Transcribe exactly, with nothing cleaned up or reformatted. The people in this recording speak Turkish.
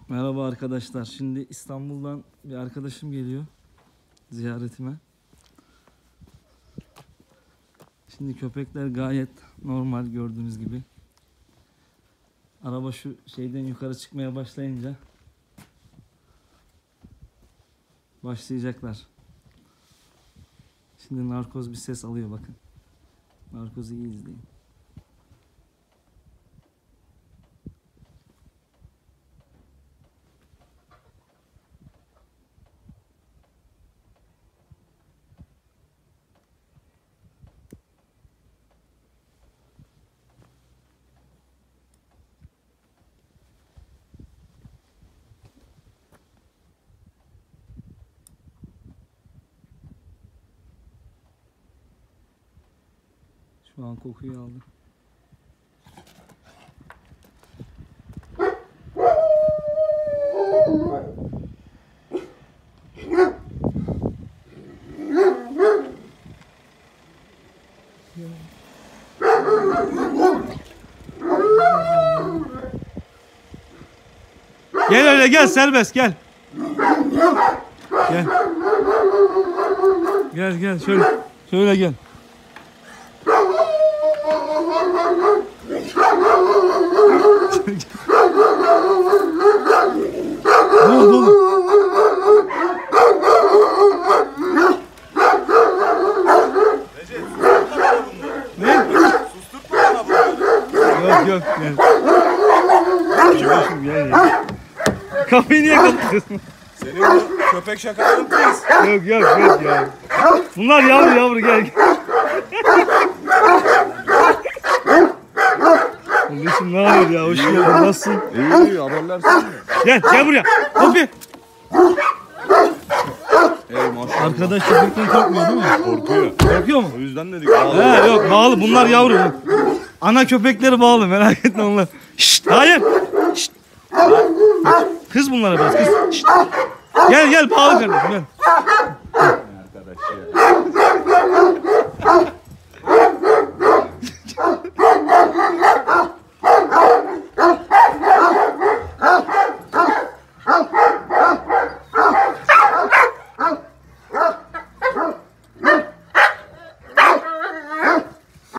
Merhaba arkadaşlar. Şimdi İstanbul'dan bir arkadaşım geliyor ziyaretime. Şimdi köpekler gayet normal gördüğünüz gibi. Araba şu şeyden yukarı çıkmaya başlayınca başlayacaklar. Şimdi narkoz bir ses alıyor bakın. Narkozu iyi izleyin. Şu an kokuyu aldı. Gel öyle gel, serbest gel. Gel. Gel gel şöyle. Şöyle gel. Ne oldu oğlum? Ne? Yok yok gel. Gel gel. Kapıyı niye kapatıyorsun? Senin bu köpek şakaların pis. Yok yok yok ya. Bunlar yavru yavru gel. Kardeşim ne haber ya? Hoş geldin. Nasılsın? İyi iyi haberler sen mi? Gel gel buraya. Hopi. Ey maşallah. Arkadaş köpekten korkmuyor değil mi? Korkuyor. Korkuyor mu? O yüzden dedik. He yok bağlı. Bunlar yavru. Ana köpekleri bağlı. Merak etme onlar. Şşt hayır. Şşt. Kız bunlara biraz kız. Şşt. Gel gel bağlı kardeşim gel. Arkadaş ya.